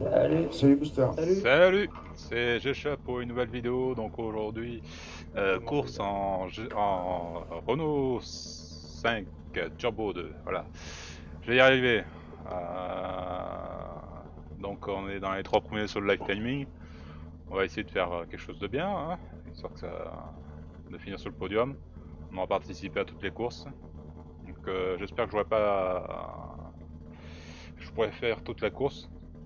Salut Booster. Salut, c'est Gécha pour une nouvelle vidéo. Donc aujourd'hui, course en Renault 5 Turbo 2. Voilà, je vais y arriver. Euh, donc on est dans les 3 premiers sur le live timing. On va essayer de faire quelque chose de bien, hein, histoire que de finir sur le podium. On va participer à toutes les courses. Donc j'espère que je pourrai faire toute la course.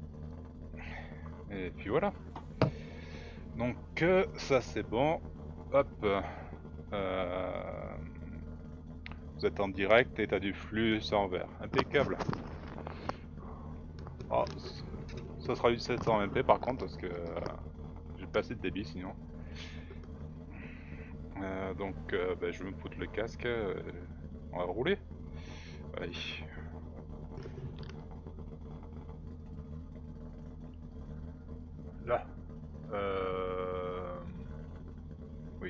Et puis voilà. Donc ça c'est bon. Hop. Euh, Vous êtes en direct et t'as du flux en vert. Impeccable. Oh, ça sera du 700 MP par contre parce que j'ai pas assez de débit sinon. Donc je vais me foutre le casque. On va rouler. Allez. Là. Oui.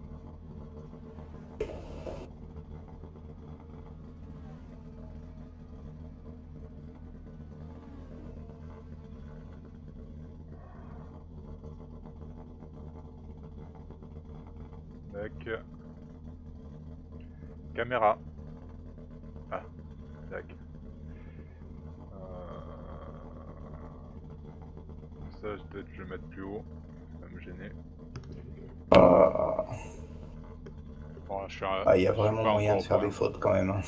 Tac. Caméra. Ah. Tac. Ça peut-être je vais mettre plus haut. Ça va me gêner. Ah, Bon, il y a je suis vraiment pas moyen encore de au faire des point. fautes quand même, hein.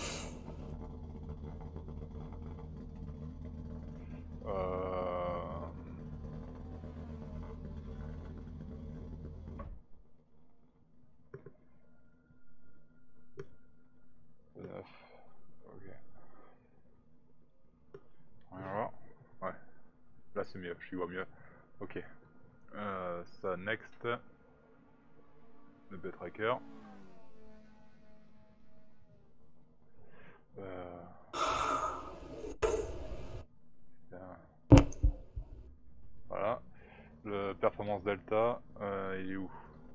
Euh... Ok. Alors, ouais, là c'est mieux, je y vois mieux. Ok. Ça, next. Le B-Tracker. Euh, voilà. Le Performance Delta, il est où?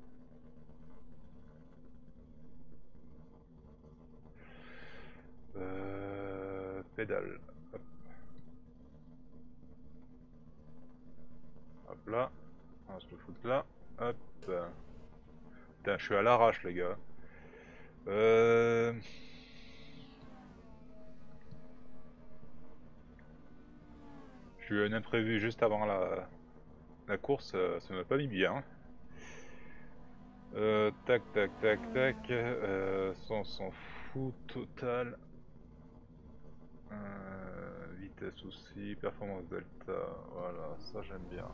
Pédale. Hop, hop là. On va se le foutre là. Hop. Putain, je suis à l'arrache, les gars. Euh... J'ai eu un imprévu juste avant la course, ça m'a pas mis bien. Tac, tac, tac, tac. Ça, on s'en fout total. Vitesse aussi, performance delta, voilà, ça j'aime bien.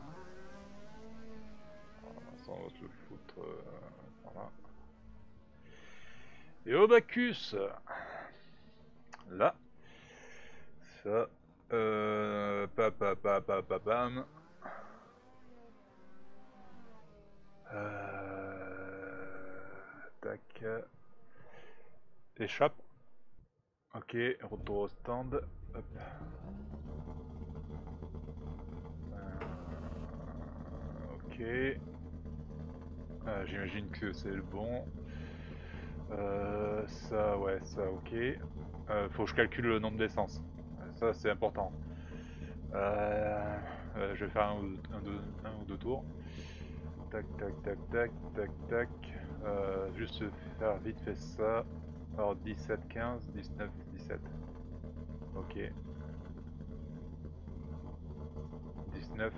Voilà, ça on va se le foutre. Voilà. Et au Bacchus, là, ça, pam. Tac, échappe. Ok, retour au stand. Hop. Ok. J'imagine que c'est le bon. Ça, ouais, ça, ok. Faut que je calcule le nombre d'essence. Ça, c'est important. Je vais faire un ou deux tours. Tac, tac, tac, tac, tac, tac. Juste faire vite fait ça. Alors 17, 15, 19, 17. Ok. 19.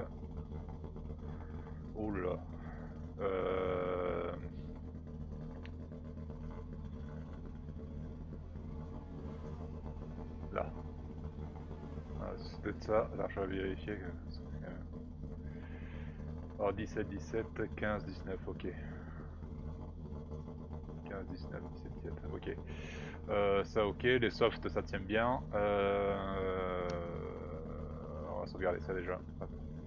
Oh là là. Là. C'est peut-être ça. Alors je vais vérifier. Alors 17, 17, 15, 19. Ok. 15, 19, 17, 17. Ok. Ça ok, les softs ça tient bien. On va sauvegarder ça déjà. Hop.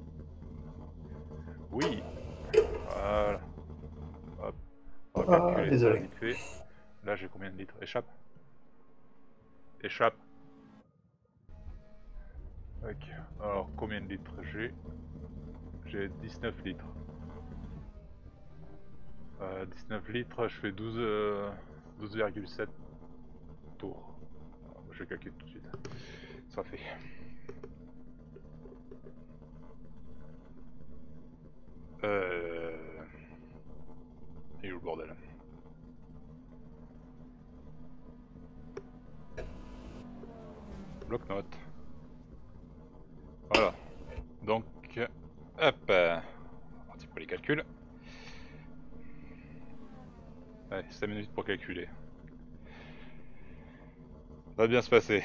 Oui. Voilà. Hop. On va Ah, calculer ça désolé. vite fait. Là j'ai combien de litres? Échappe. Échappe. Ok. Alors combien de litres j'ai? J'ai 19 litres. 19 litres, je fais 12,7 tours. Alors, je calcule tout de suite. Ça fait. bordel. Bloc-notes. Voilà. Donc, hop. Parti pour les calculs. Allez, 5 minutes pour calculer. Ça va bien se passer.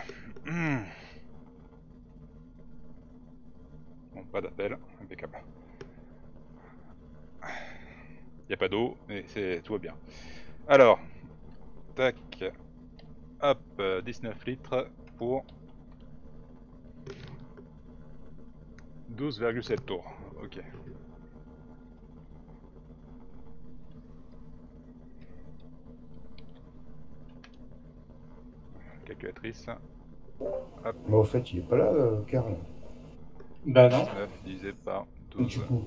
Bon, pas d'appel, impeccable. Il n'y a pas d'eau, mais tout va bien. Alors, tac, hop, 19 litres pour 12,7 tours. Ok. Calculatrice. Hop. Mais au fait, il est pas là, Karl. Bah non. 19 divisé par Du coup,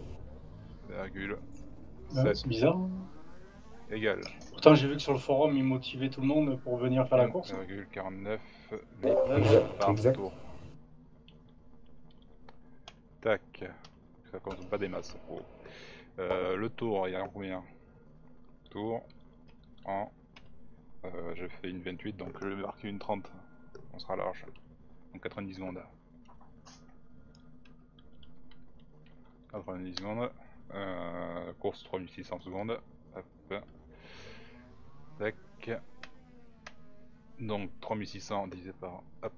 12,7 C'est bizarre. égale Pourtant, j'ai vu que sur le forum, ils motivaient tout le monde pour venir faire la course. 1,49 litres exact, par exact. tour. Tac. Ça compte pas des masses. Oh. Le tour, il y a combien? Tour en... je fais une 28, donc je vais marquer une 30. On sera large. Donc 90 secondes. 90 secondes. Course 3600 secondes. Hop. Tac. Donc 3600 divisé par... Hop.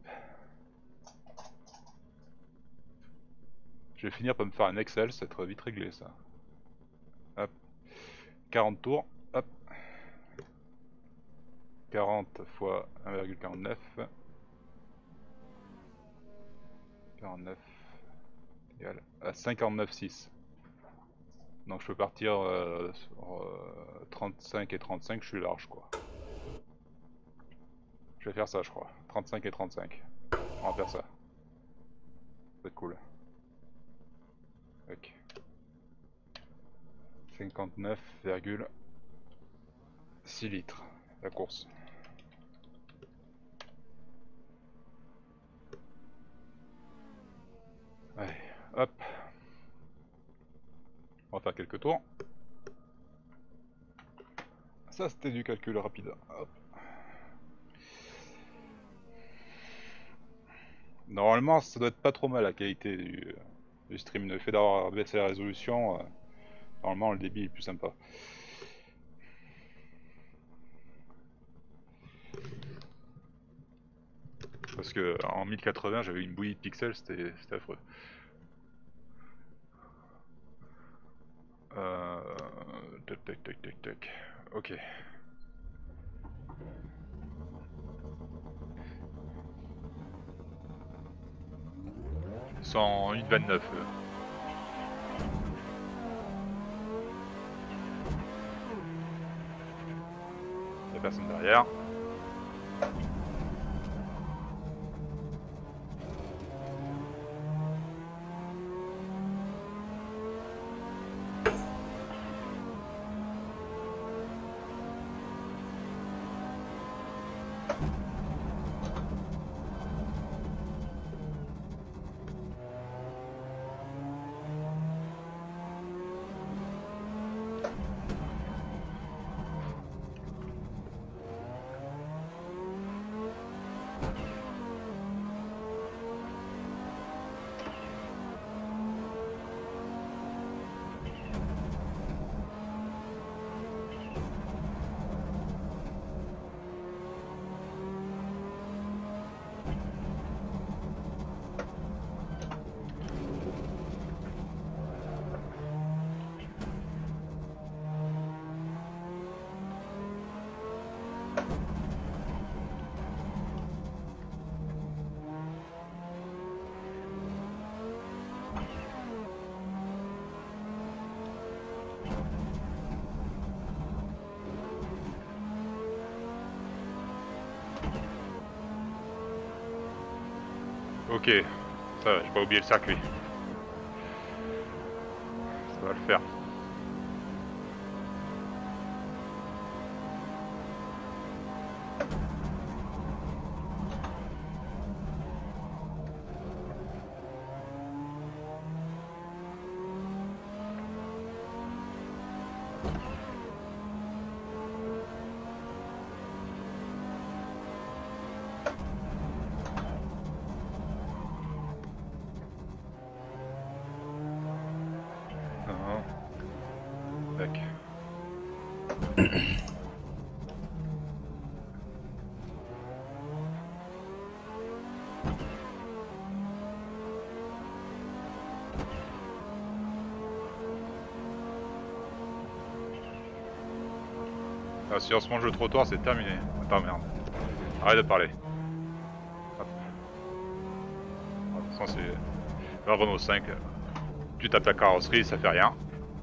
Je vais finir par me faire un Excel, ça va être vite réglé ça. Hop. 40 tours. Hop. 40 fois 1,49. 49 égale à 59,6. Donc je peux partir sur 35 et 35, je suis large quoi. Je vais faire ça je crois. 35 et 35. On va faire ça. C'est cool. Ok. 59,6 litres la course. Allez, hop. On va faire quelques tours. Ça c'était du calcul rapide. Hop. Normalement ça doit être pas trop mal la qualité du stream. Le fait d'avoir baissé la résolution, normalement le débit est plus sympa. Parce que en 1080 j'avais une bouillie de pixels, c'était affreux. Tac tac tac tac tac. Ok. Ils sont en 1,29. Y'a personne derrière. Ok, ça va, j'ai pas oublié le circuit. Ça va le faire. Ah, si on se mange le trottoir, c'est terminé. Attends, merde. Arrête de parler. Hop. De toute façon, c'est la Renault 5. Tu tapes la carrosserie, ça fait rien.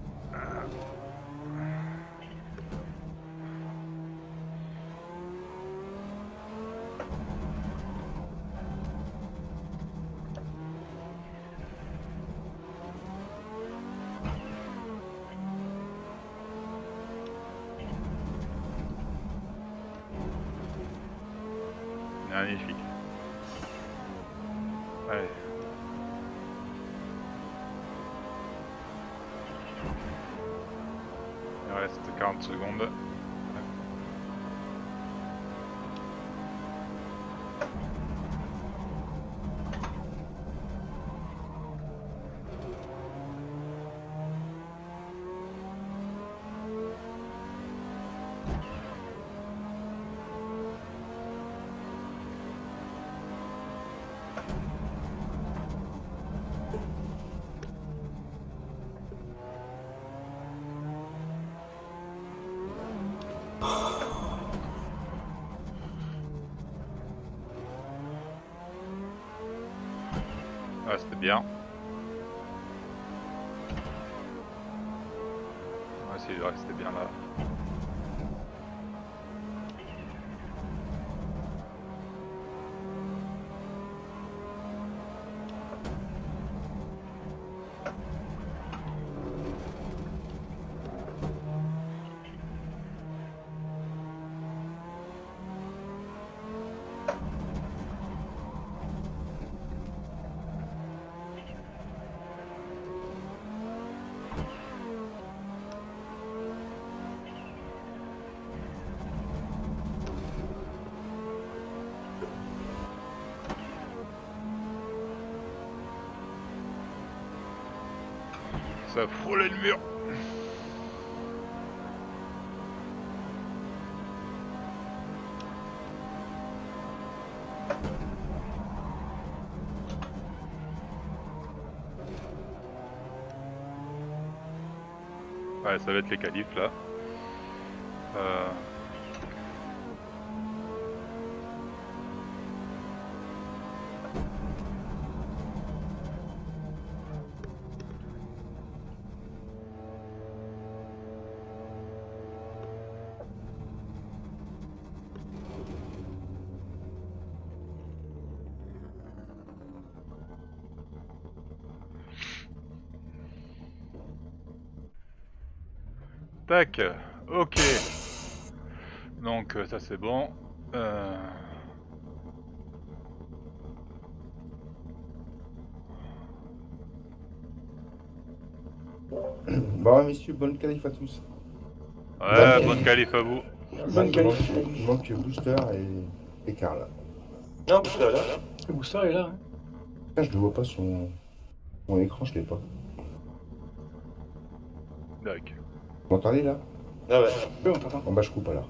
Magnifique. Allez. Il reste 40 secondes. Ah, c'était bien. Ah, c'est vrai que c'était bien là. Ça a frôlé le mur. Ouais, ça va être les qualifs là. Tac, ok. Donc ça c'est bon. Bon, messieurs, bonne qualif à tous. Ouais, bonne qualif à vous. Bonne qualif. Il manque Booster et Karl. Non, parce que là, Le booster est là. Hein. Ah, je ne vois pas mon écran, je l'ai pas. Tac. Vous m'entendez là? ah ouais. Oui, on t'entend. Bon bah je coupe alors.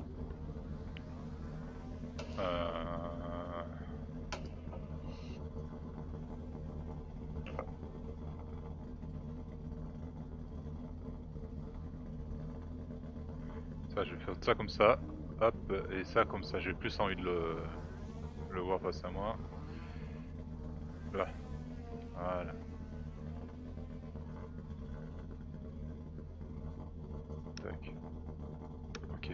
Ça, je vais faire ça comme ça. Hop, et ça comme ça. J'ai plus envie de le voir face à moi. Là. Voilà. Tac. Ok.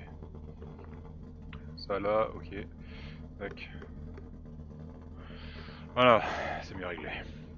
Ça là, ok. Tac. Voilà, c'est mieux réglé.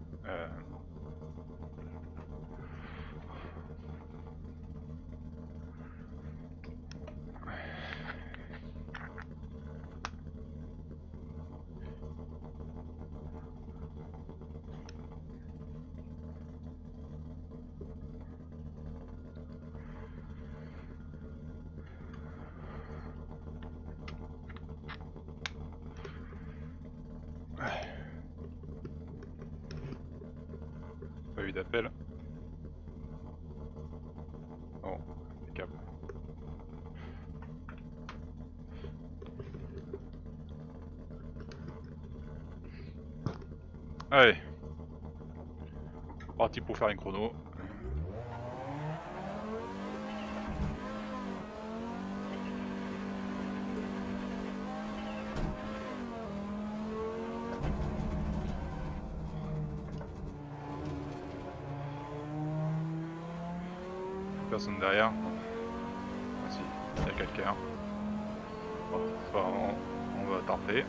Pas eu d'appel. Bon, impeccable. Allez. Parti pour faire une chrono. Personne derrière. Ah si, il y a quelqu'un. Bon, on va tarper.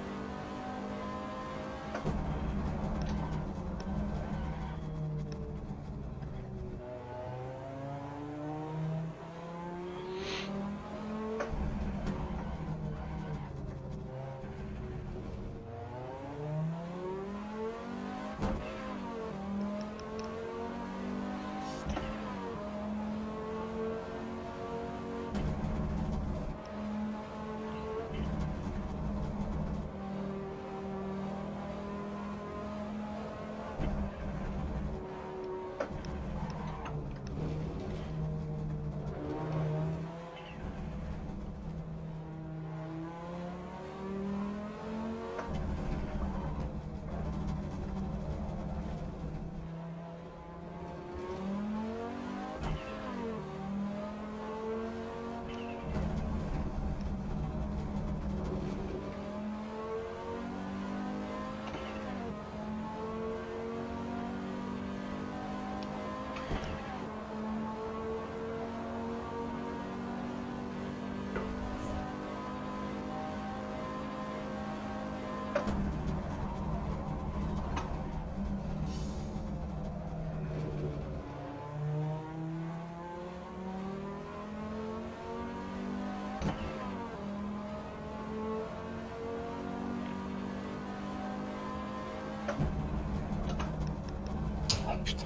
Ah putain.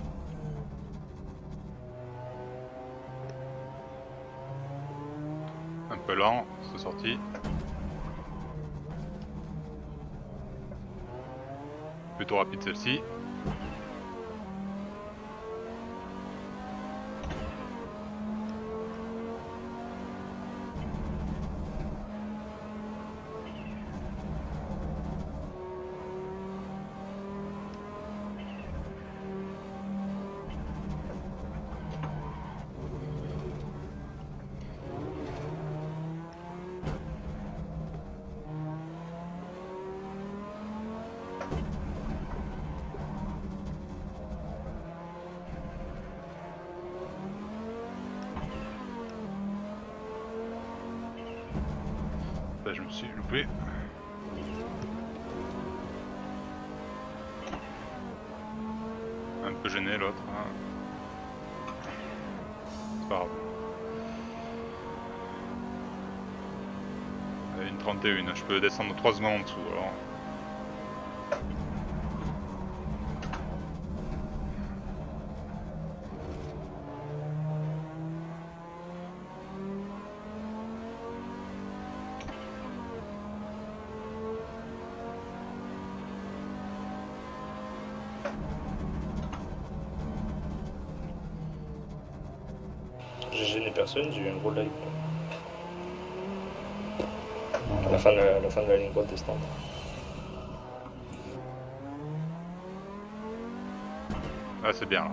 Un peu lent, c'est sorti. Plutôt rapide celle-ci. Là, je me suis loupé. Un peu gêné l'autre. Hein. C'est pas grave. Allez, une 31, je peux descendre 3 secondes en dessous alors. J'ai gêné personne, j'ai eu un gros live. À la fin de la ligne droite des stands. Ah, c'est bien là.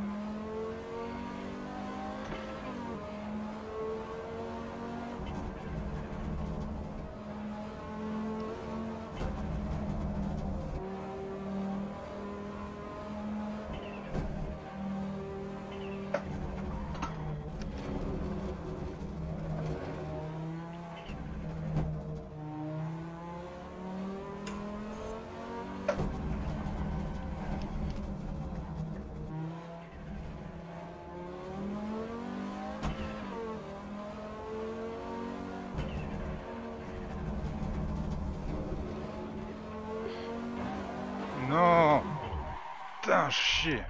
Non! Putain, chier!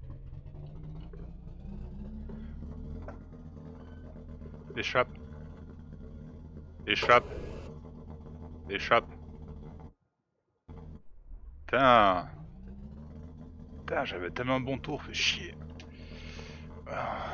Échappe! Échappe! Échappe! Putain! Putain, j'avais tellement un bon tour, fait chier! Ah.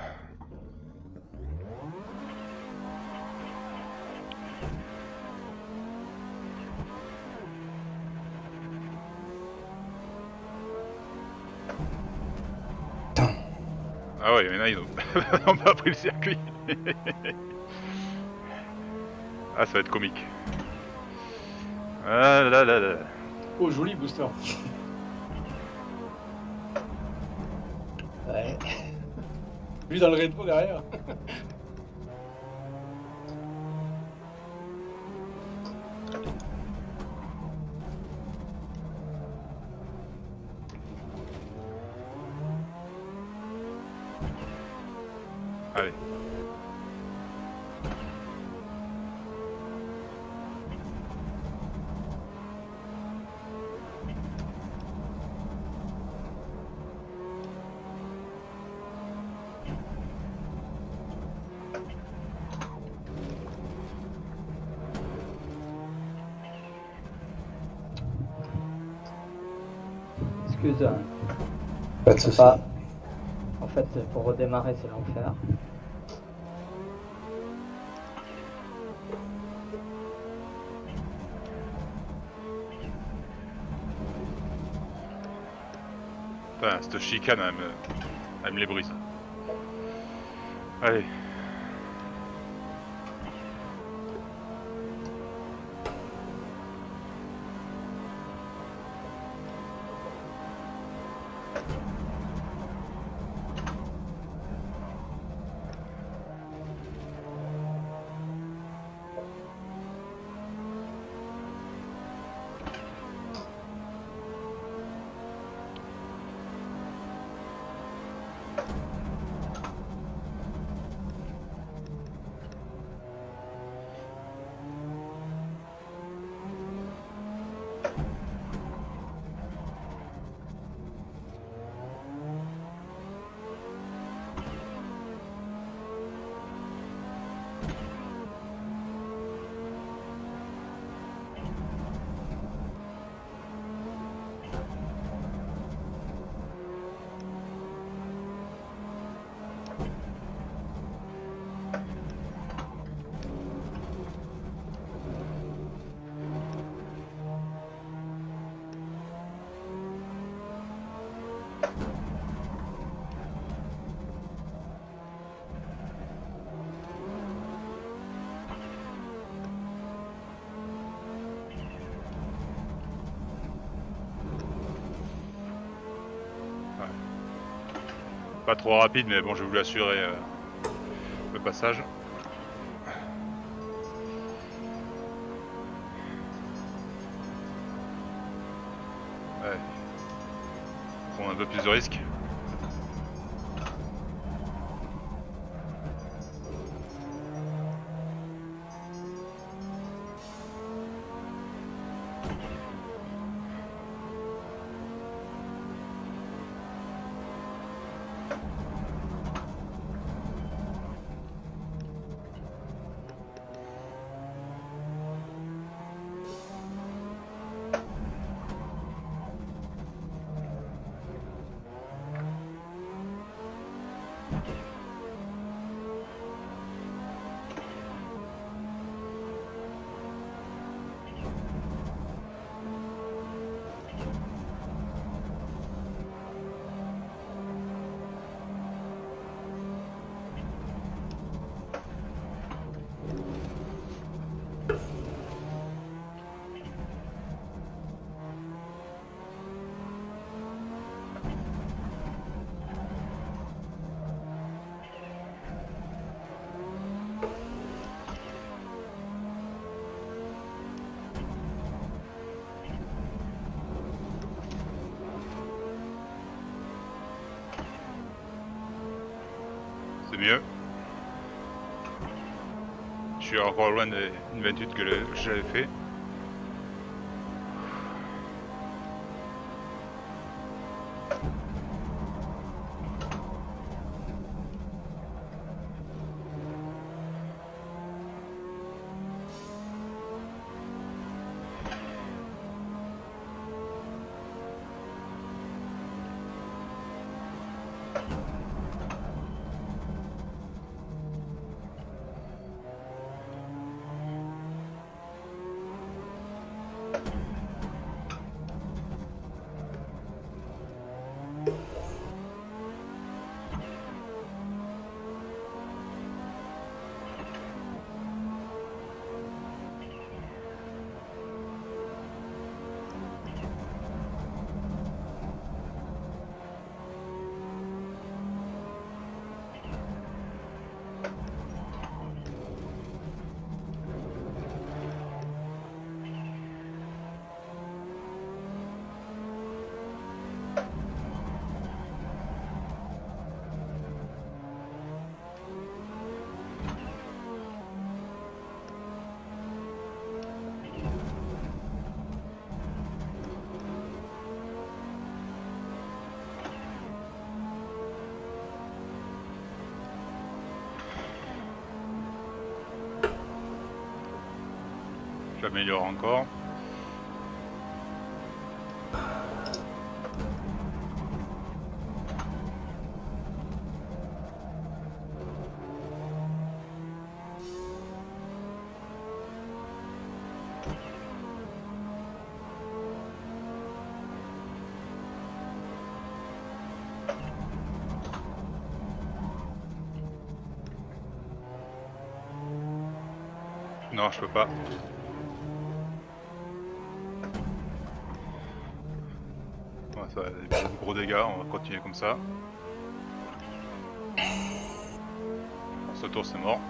Ah ouais, il y en a, ils ont pas pris le circuit. Ah, ça va être comique. Ah là là là. Oh, joli booster. Ouais. Lui dans le rétro derrière. Allez. Excuse, Pas de je peux soucis. pas. En fait, pour redémarrer, c'est l'enfer. Putain, cette chicane, elle me les brise. Allez. Pas trop rapide, mais bon, je vais vous l'assurer le passage. Ouais. Prendre un peu plus de risques. C'est mieux. Je suis encore loin des 28 que j'avais fait. J'améliore encore. Non, je peux pas. Ouais, ça va être de gros dégâts, on va continuer comme ça. Pour ce tour, c'est mort.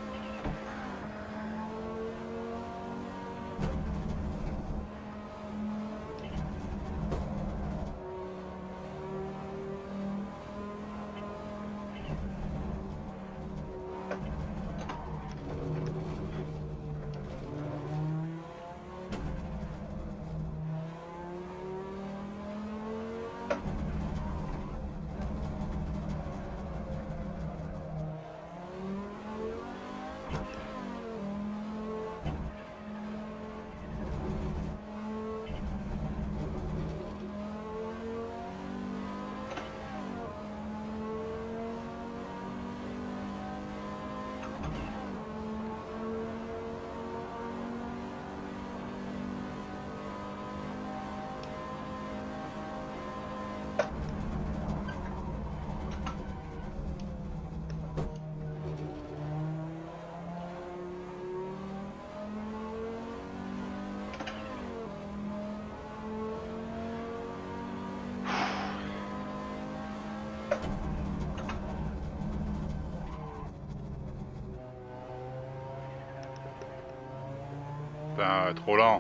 Putain, trop lent.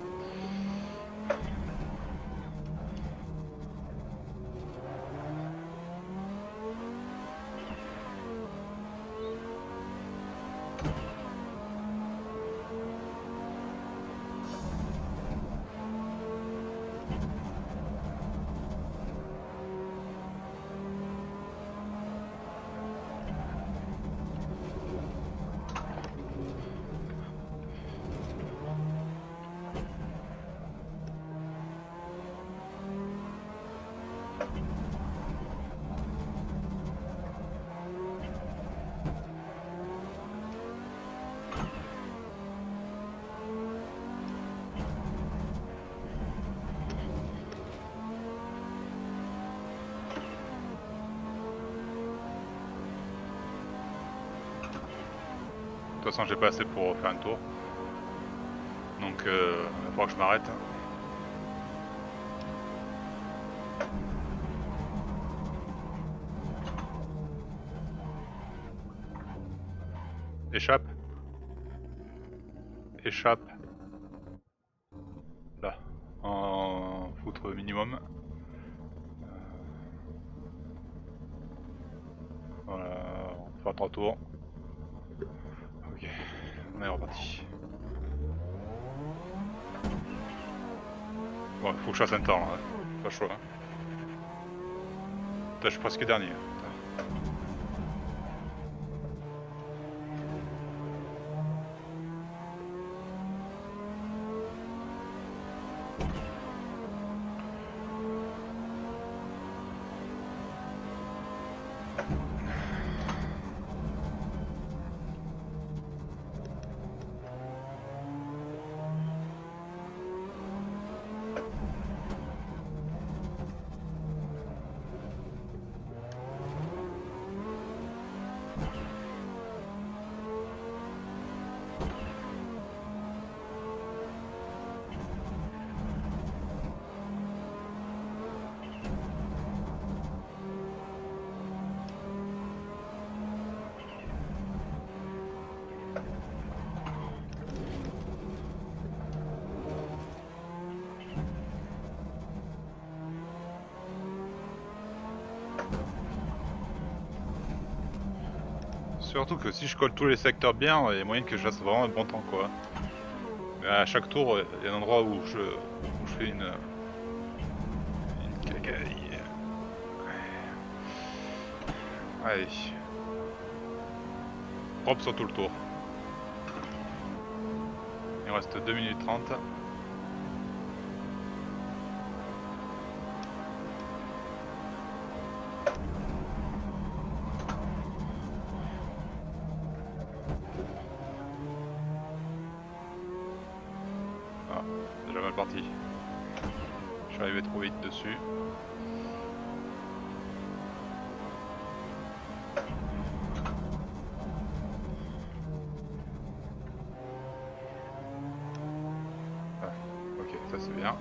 De toute façon, j'ai pas assez pour faire un tour. Donc, il va falloir que je m'arrête. Échappe. Échappe. Là. En foutre minimum. Voilà. On va faire 3 tours. Ok. On est reparti. Bon, faut que je fasse un temps là. Pas le choix. Putain, je suis presque dernier. Surtout que si je colle tous les secteurs bien, il y a moyen que je fasse vraiment un bon temps quoi. Mais à chaque tour, il y a un endroit où je fais une cagaille. Allez. Propre sur tout le tour. Et reste 2 minutes 30. Ah, déjà mal parti. Je suis arrivé trop vite dessus. Ok, ça c'est bien.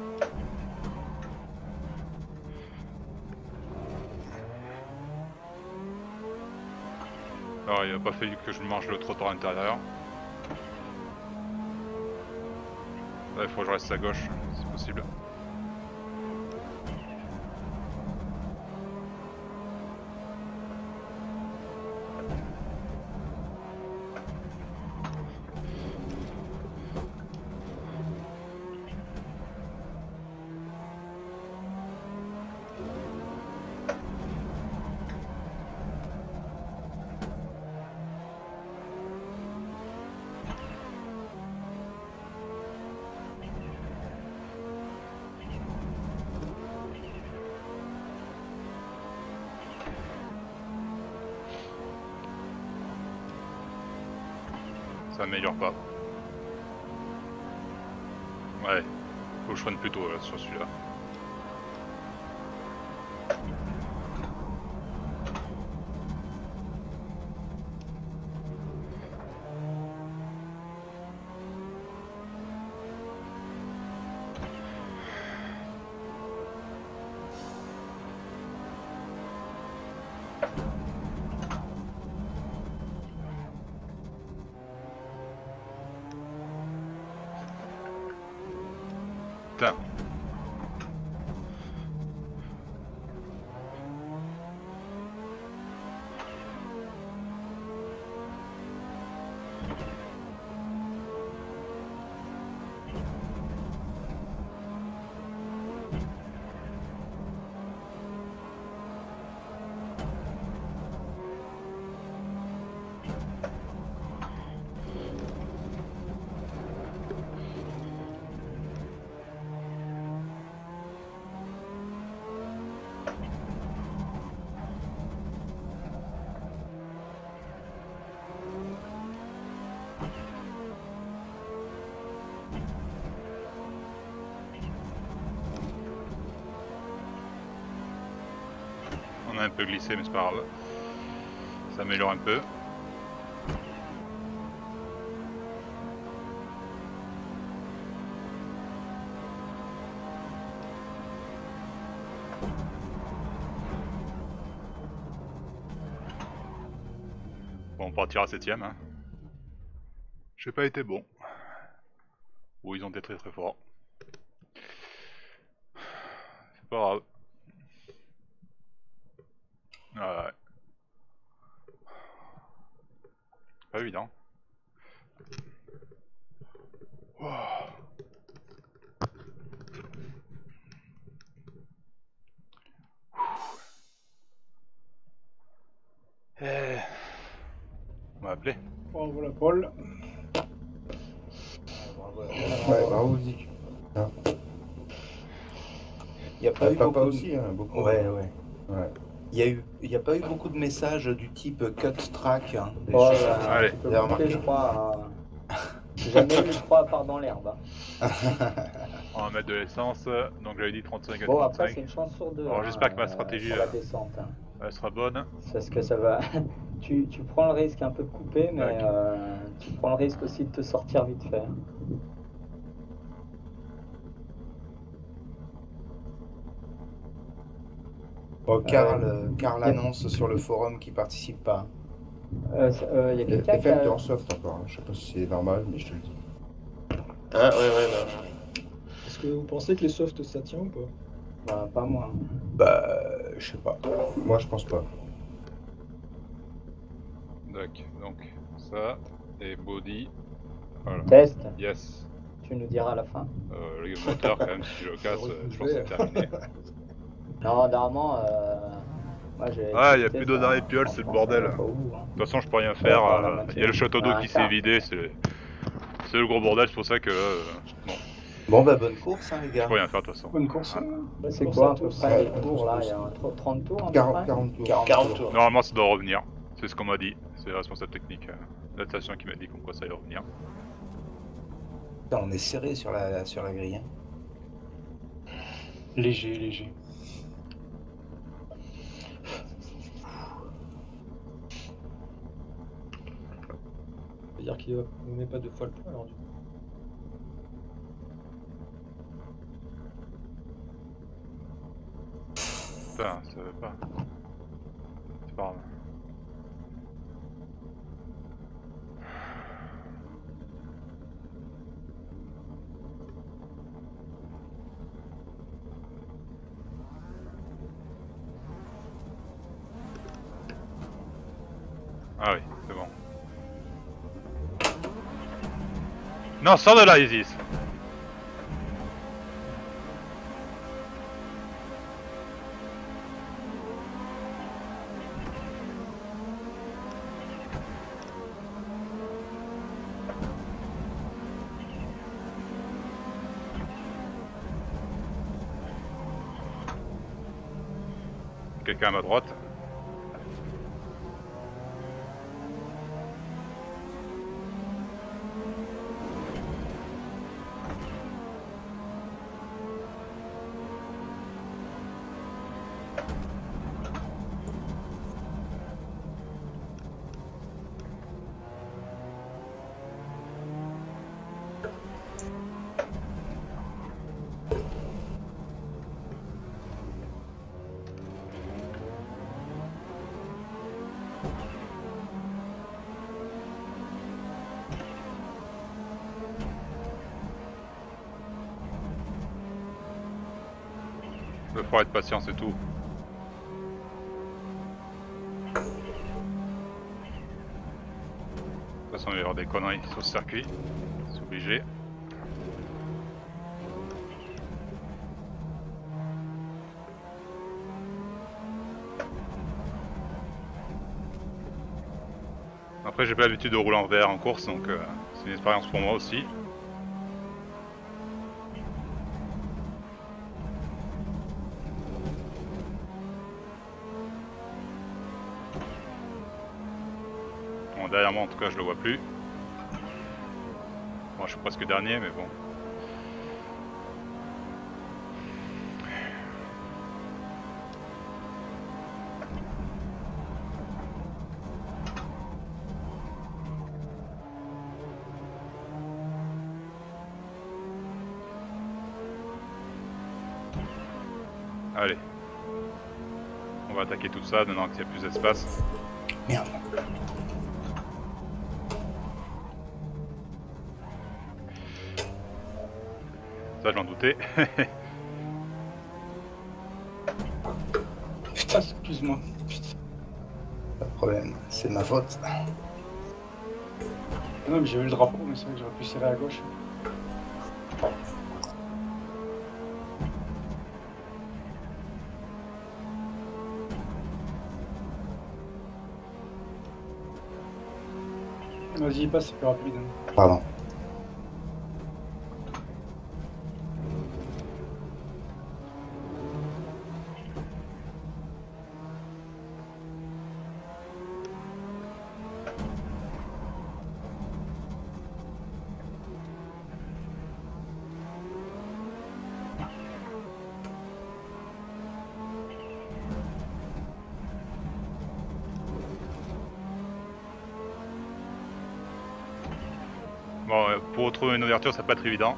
Alors il a pas fallu que je mange le trottoir intérieur. Là il faut que je reste à gauche, si possible. Ça améliore pas. Ouais, faut que je freine plutôt là, sur celui-là. Putain. On a un peu glissé mais c'est pas grave. Ça améliore un peu. Bon, on partira 7ème. Hein. J'ai pas été bon. Ou ils ont été très très forts. C'est pas grave. Ouais. Pas évident. Wow. On va appeler. Bravo la Paul. Ouais, bravo Zik. Il n'y a pas eu Papa beaucoup aussi, hein, beaucoup. Ouais. Ouais. Il y a pas eu beaucoup de messages du type cut track. Hein, des Oh choses. là, Allez. tu peux Vous avez compter, remarqué je crois. J'ai jamais eu le 3 à part dans l'herbe. On va mettre de l'essence. Donc j'avais dit 35 à Bon, après, 35. c'est une chance sur deux. Alors, j'espère que ma stratégie, sur la descente. Hein. Elle sera bonne. C'est parce que ça va. tu prends le risque un peu de couper, mais tu prends le risque aussi de te sortir vite fait. Bon, Karl annonce sur le forum qu'il participe pas. Il y a quelqu'un qui FM, t'es a... en soft encore, hein. Je sais pas si c'est normal, mais je te le dis. Ah ouais. Est-ce que vous pensez que les softs ça tient ou pas? Bah, pas moi. Bah, je sais pas. Moi, je pense pas. Donc ça et body. Voilà. Test, Yes. tu nous diras à la fin. Le moteur quand même si je le casse, je pense que c'est terminé. Non, normalement, moi j'ai... Ah, il y a plus d'eau dans les pioles, c'est le bordel. Pas où, hein. De toute façon, je peux rien faire. Il y a le château d'eau qui s'est vidé, C'est le gros bordel, c'est pour ça que bon, Bon bah bonne course hein les je gars. peux rien faire de toute façon. Bonne course. Bonne C'est course quoi à à peu tous. près les Ouais, tours là? tous. Il y a 30 tours à peu 40, près 40 tours. 40 tours. Normalement ça doit revenir, c'est ce qu'on m'a dit, c'est le responsable technique de la station qui m'a dit comme quoi ça allait revenir. Putain, on est serré sur la grille. Hein. Léger, léger. C'est-à-dire qu'il ne met pas deux fois le point alors du coup. Putain, ça veut pas. C'est pas grave. Ah oui, c'est bon. Non, sors de là, Isis. Quelqu'un à ma droite. Il faut être patient, c'est tout. De toute façon, il va y avoir des conneries sur ce circuit. C'est obligé. Après, j'ai pas l'habitude de rouler en VR en course, donc c'est une expérience pour moi aussi. Bon, derrière moi, en tout cas, je le vois plus. Moi, je suis presque dernier, mais bon. Allez. On va attaquer tout ça, maintenant qu'il y a plus d'espace. Merde. Ça, je m'en doutais. Putain, excuse-moi. Putain. Pas de problème, c'est ma faute. Non, mais j'ai vu le drapeau, mais c'est vrai que j'aurais pu serrer à gauche. Vas-y, passe, c'est plus rapide. Pardon. Bon, pour retrouver une ouverture, ça va pas être évident.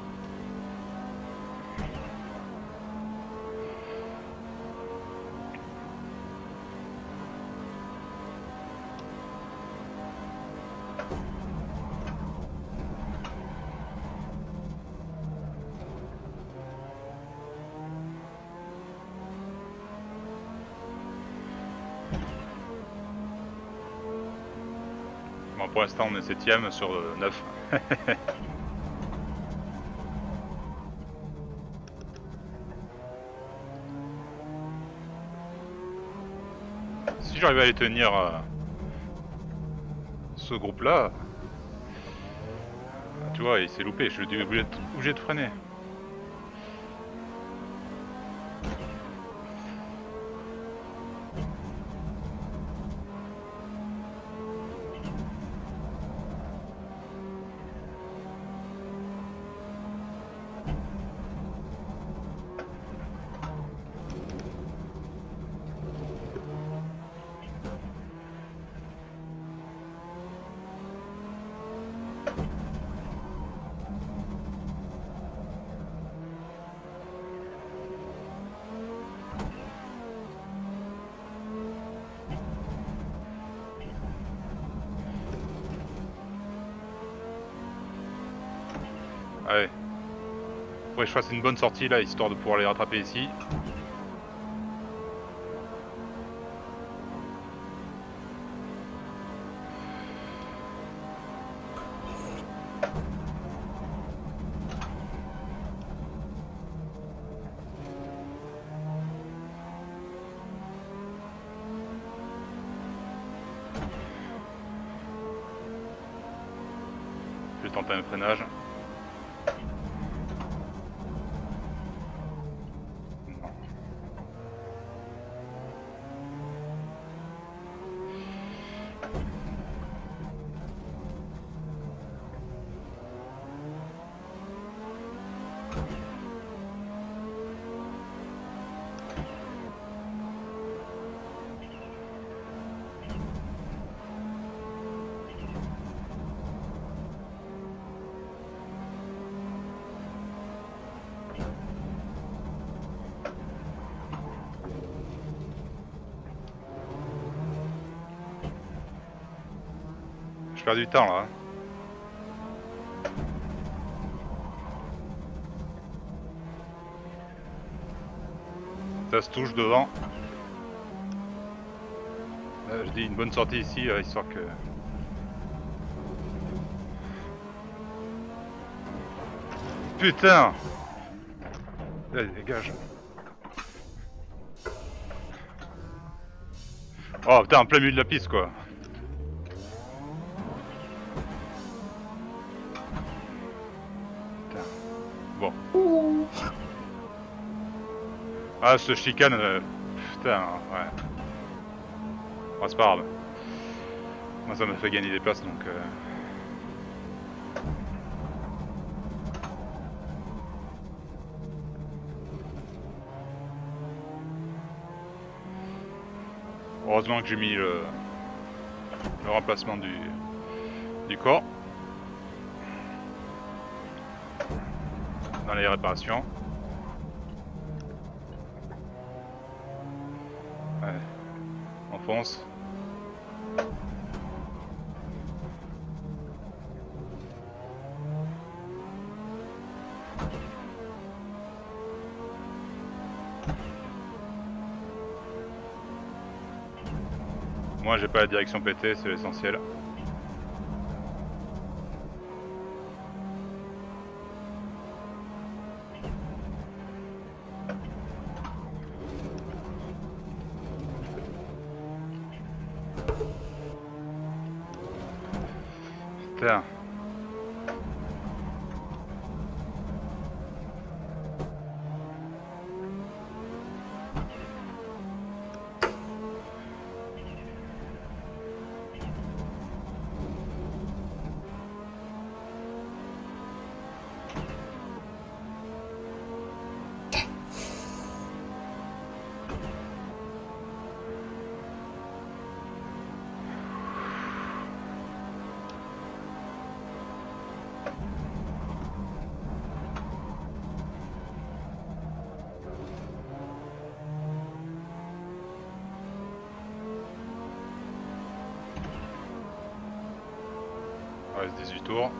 Bon, pour l'instant, on est 7ème sur 9. Si j'arrive à les tenir ce groupe là, Tu vois, il s'est loupé, je suis obligé de freiner. Ouais. Faudrait que je fasse une bonne sortie là, histoire de pouvoir les rattraper ici. Je vais tenter un freinage. Je perds du temps là. Ça se touche devant. Je dis une bonne sortie ici, histoire que... Putain! Allez, dégage. Oh putain, en plein milieu de la piste quoi. Putain. Bon. Ah, ce chicane, putain, ouais. Oh, c'est pas grave. Moi, ça m'a fait gagner des places donc. Heureusement que j'ai mis le remplacement du corps dans les réparations. Ouais. On fonce. Moi j'ai pas la direction pétée, c'est l'essentiel. Putain. Il reste 18 tours.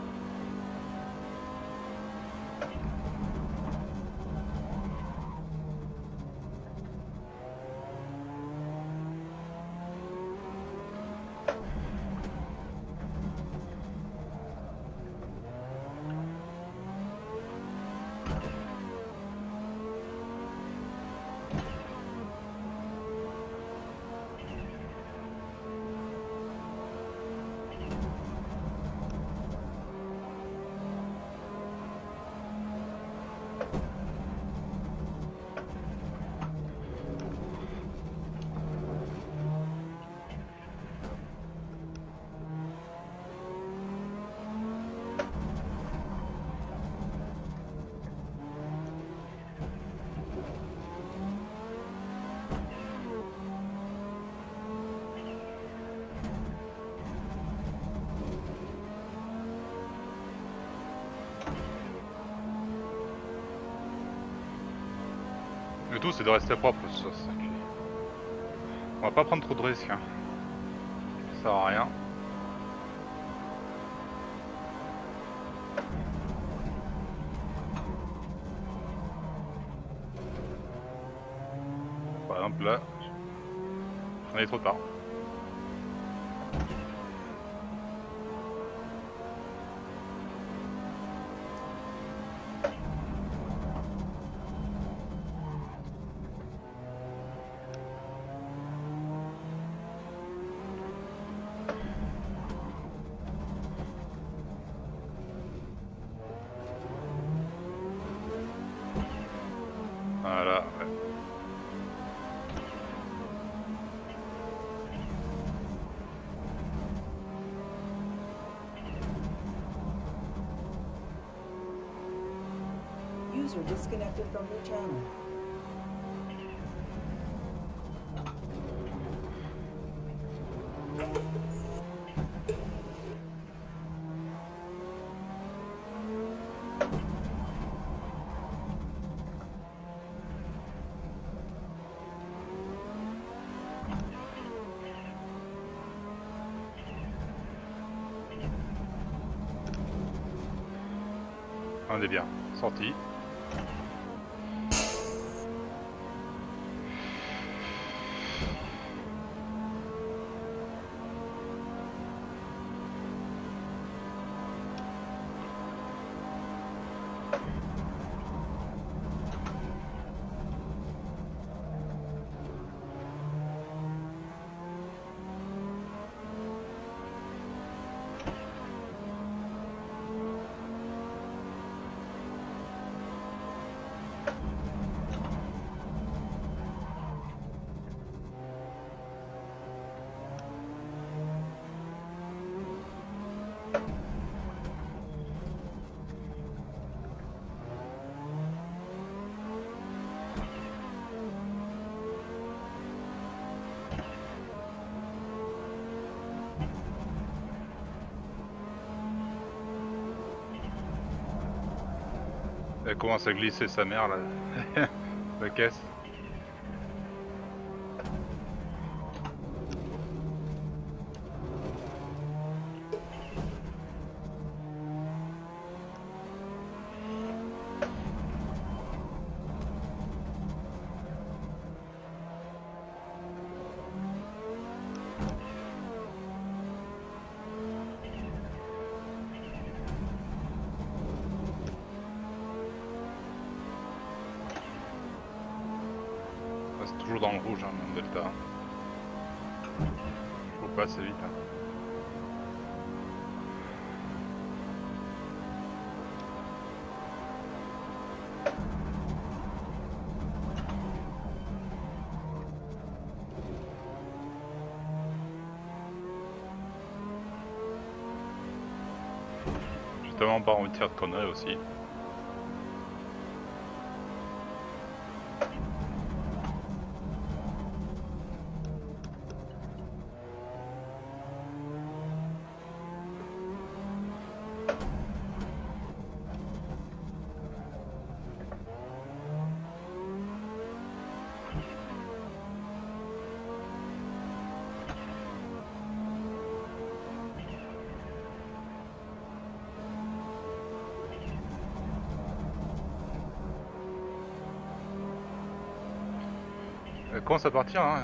tout, c'est de rester propre. Ça, on va pas prendre trop de risques. Hein. Ça sert à rien. Par exemple là, on est trop tard. Voilà, ouais. User disconnected from your channel. On est bien. Sorti. Elle commence à glisser sa mère là. La caisse. C'est toujours dans le rouge, hein, mon delta. Faut pas assez vite. Hein. J'ai tellement pas envie de faire de conneries aussi. Elle commence à partir, hein.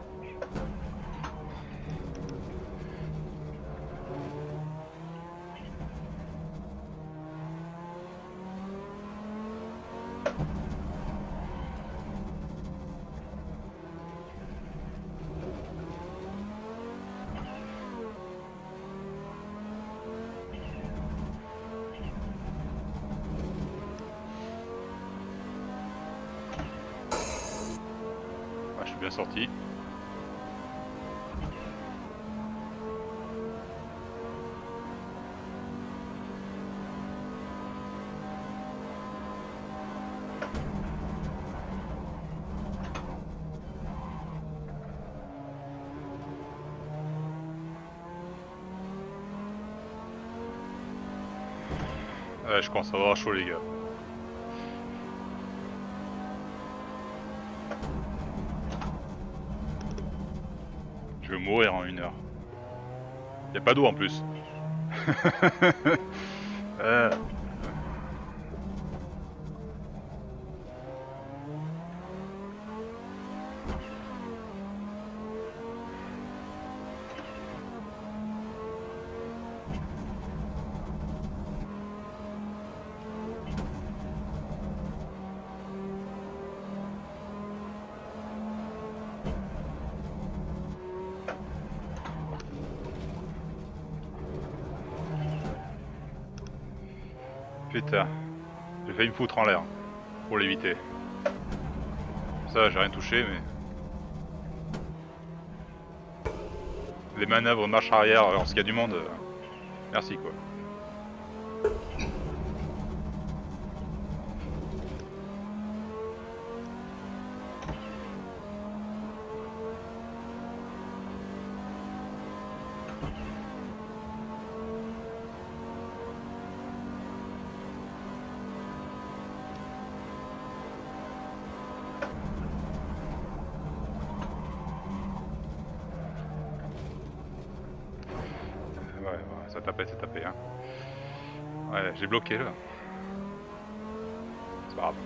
Je suis bien sorti. Ouais, je commence à avoir chaud les gars. mourir en 1 heure. Y a pas d'eau en plus. Euh, Putain, j'ai failli me foutre en l'air pour l'éviter. Ça, j'ai rien touché, mais les manœuvres marche arrière lorsqu'il y a du monde, merci quoi. Ouais, ça tapait, hein. Ouais, j'ai bloqué là. C'est pas grave.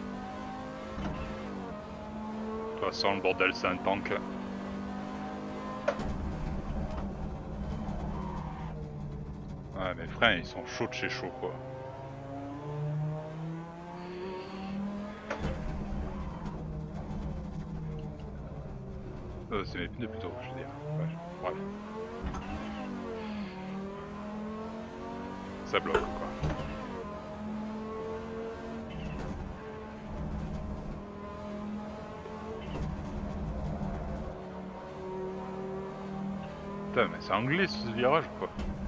De toute façon, le bordel, c'est un tank. Ouais, mes freins, ils sont chauds de chez chaud, quoi. C'est mes pneus plutôt, je veux dire. Ouais, bref. Ça bloque quoi. Putain mais c'est anglais ce virage quoi.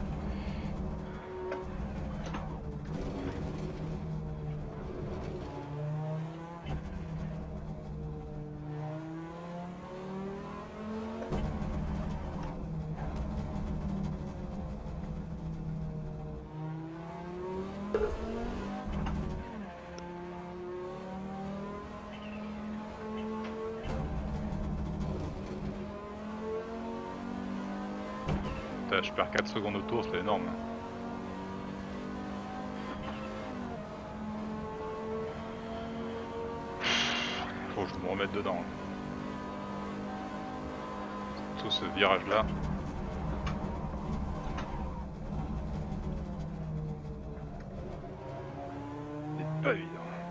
Je perds 4 secondes au tour, c'est énorme. Faut que je me remette dedans. Tout ce virage là. C'est pas évident.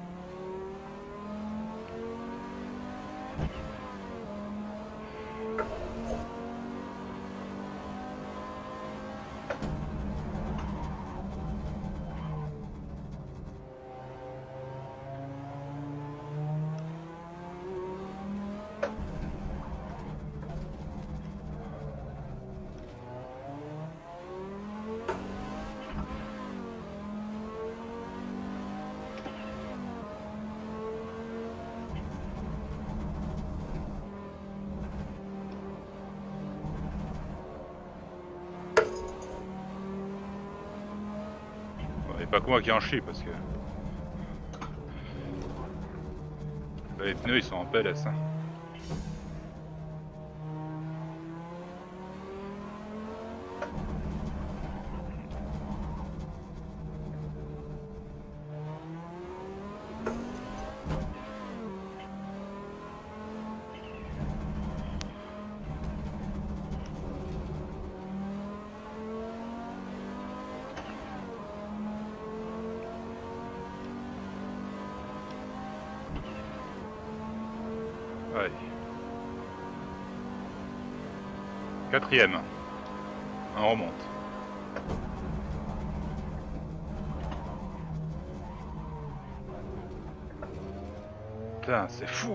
Pas que moi qui en chie parce que les pneus ils sont en PLS hein. Ouais. 4ème. On remonte. Putain, c'est fou.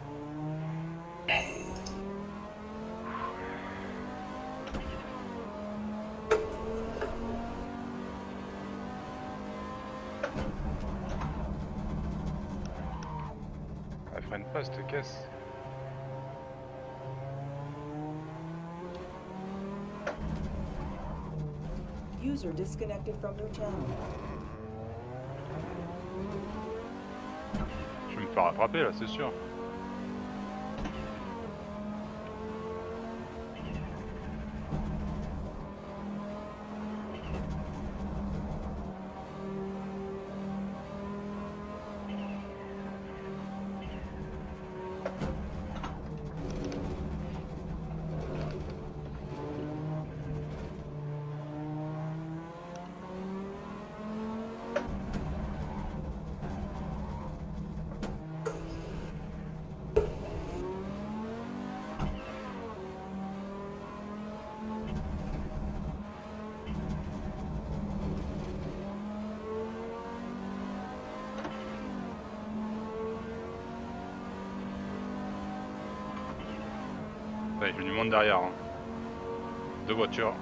Elle freine pas cette caisse. User disconnected from your channel. Je vais me faire rattraper là, c'est sûr. il y a du monde derrière. Hein. 2 voitures.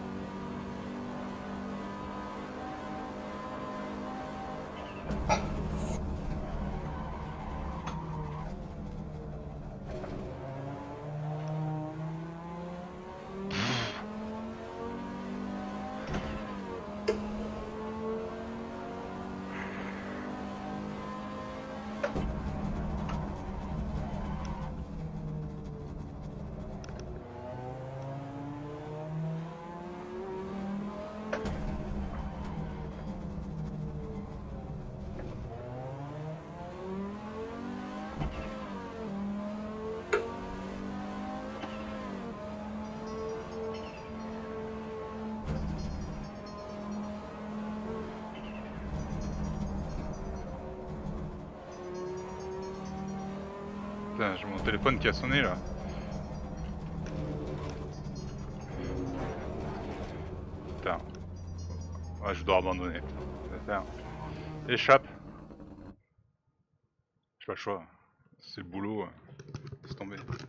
Putain, j'ai mon téléphone qui a sonné là. Putain. Ouais, je dois abandonner. Putain. Échappe. J'ai pas le choix. C'est le boulot. Laisse tomber.